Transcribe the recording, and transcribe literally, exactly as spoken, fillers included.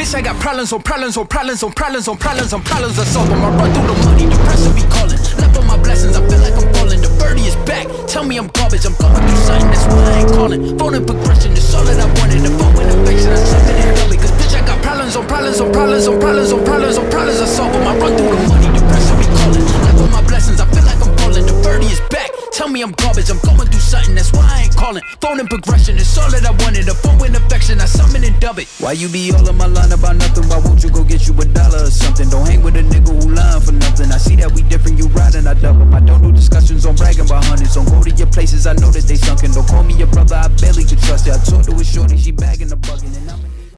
Bitch, I got problems on problems on problems on problems on problems on problems I solve them. I run through the money, the pressure be calling. Left on my blessings, I feel like I'm falling. The birdie is back, tell me I'm garbage. I'm going through something, that's why I ain't calling. Phone and progression, it's all that I wanted. The phone with affection, I something in love. Cause bitch, I got problems on problems on problems on problems on problems on problems I solve them. I run through the money, the pressure be calling. Left on my blessings, I feel like I'm falling. The birdie is back, tell me I'm garbage. I'm going through something, that's why I ain't calling. Phone and progression, it's all that I wanted. The phone with affection, I summon and dub it. Why you be all on my line about nothing? Why won't you go get you a dollar or something? Don't hang with a nigga who lying for nothing. I see that we different, you riding, I double. I don't do discussions on bragging about hundreds. Don't go to your places, I know that they sunken. Don't call me your brother, I barely could trust it. I talk to a shorty, she bagging the bugging, and I'm